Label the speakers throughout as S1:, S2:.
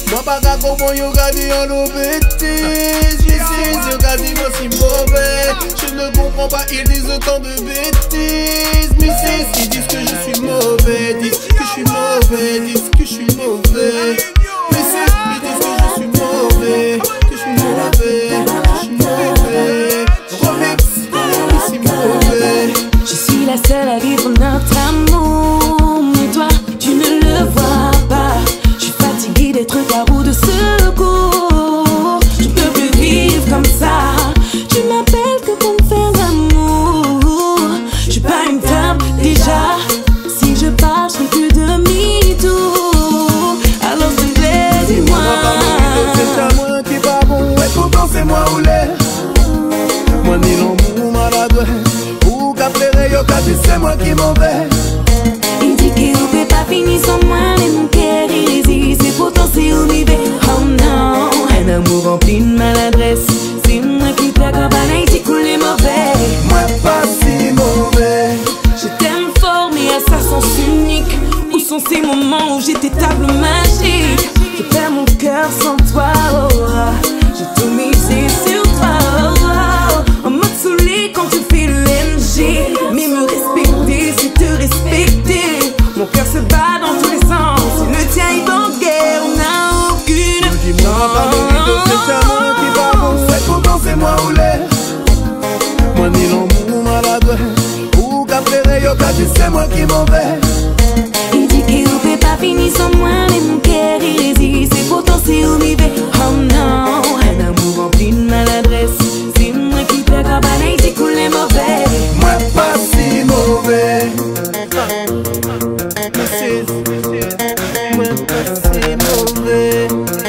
S1: Moi pas qu'à comprendre yo gadi en nos bêtises. Yo gadi moi si mauvais. Je ne comprends pas, ils disent autant de bêtises. Mais c'est ils disent que je suis mauvais, disent que je suis mauvais, disent que je suis mauvais. Mais c'est ils disent que je suis mauvais, que je suis mauvais, que je suis mauvais. Remix, je suis mauvais.
S2: Je suis la seule à vivre notre amour, mais toi tu ne le vois pas. Je suis fatiguée d'être ta roue de secours. Je peux plus vivre comme ça. Tu m'appelles que pour me faire l'amour. Je suis pas une femme déjà. Si je pars, je fais que demi-tour. Alors s'il te plaît, dis-moi.
S1: C'est à moi qui pas bon, et pourtant c'est moi ou l'est. Moi ni l'amour maladroit. Ou qu'à pleurer, yo qu'à dire c'est moi qui m'en vais.
S2: Il dit qu'il ne peut pas finir sans moi, mais mon cœur il résiste. Et pourtant c'est où m'y vais. Oh non, un amour rempli de maladresse. C'est moi qui t'accompagne et qui coule les mauvais.
S1: Moi pas si mauvais.
S2: Je t'aime fort mais à sa sens unique. Où sont ces moments où j'étais table magique? Je perds mon cœur sans toi, oh, oh. J'ai tout misé sur toi, oh, oh. En mode saoulé quand tu fais le MG. Mais me respecter c'est te respecter. Mon cœur se bat dans tous les sens. Et le tien est en guerre, on n'a aucune
S1: Dis-moi pas vérité, c'est à moi qui va bon. Et pourtant c'est moi ou l'est. Moi ni l'amour maladroit. Ou qu'à pleurer, yo qu'à dire c'est moi qui m'en vais.
S2: Il dit qu'il ne peut pas finir sans moi, mais mon cœur il résiste. Et pourtant c'est où m'y vais. Oh non, un amour rempli de maladresse. C'est moi qui t'accompagne et qui coule les mauvais.
S1: Moi pas si mauvais. Moi pas si mauvais.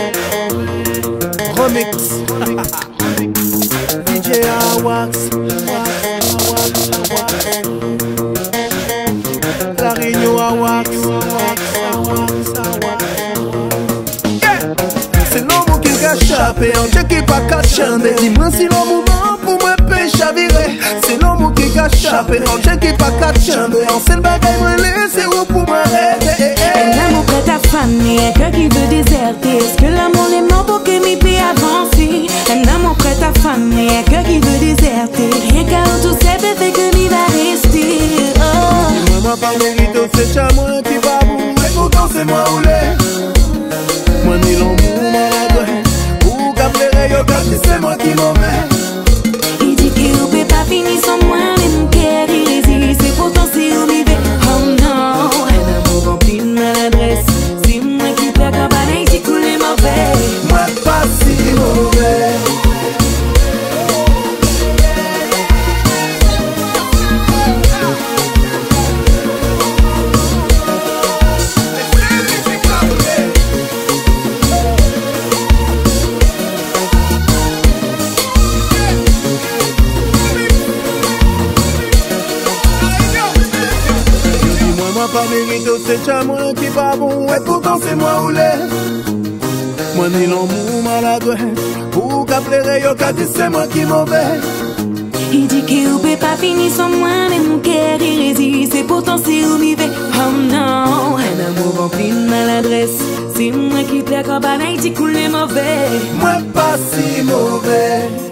S1: Remix. DJ Awax. La Réunion Awax. C'est l'homme qui gâche et on check qui pas cachande. Dis-moi si l'homme bon pour moi peut chavirer. C'est l'homme qui gâche et on check qui pas cachande. On sait le bagage moi laisser où pour m'arrêter.
S2: Un amour prêt à faner, un cœur qui veut déserter. Est-ce que l'amour est mort pour que m'y peut avancer? Un amour prêt à faner, un cœur qui veut déserter. Rien qu'à tout ça fait que m'y va rester. Oh.
S1: Moi pas mérite, c'est à moi qui va boum. Et pourtant c'est moi ou l'est. Moi ni l'amour maladroit. Ou qu'à pleurer, yo qu'à dire c'est moi qui m'en vais.
S2: Il dit qu'il ne peut pas finir sans moi, mais mon cœur il résiste. Et pourtant c'est où m'y vais. Oh non, un amour rempli de maladresse. C'est moi qui t'accompagne et qui coule les mauvais.
S1: Moi pas si mauvais. Pas mérite, c'est à moi qui pas bon. Et pourtant c'est moi ou l'est. Moi ni l'amour maladroit. Ou qu'à pleurer, yo qu'à dire c'est moi qui m'en vais.
S2: Il dit qu'il ne peut pas finir sans moi, mais mon cœur il résiste. Et pourtant c'est où m'y vais. Oh non, un amour rempli de maladresse. C'est moi qui t'accompagne et qui coule les mauvais.
S1: Moi pas si mauvais.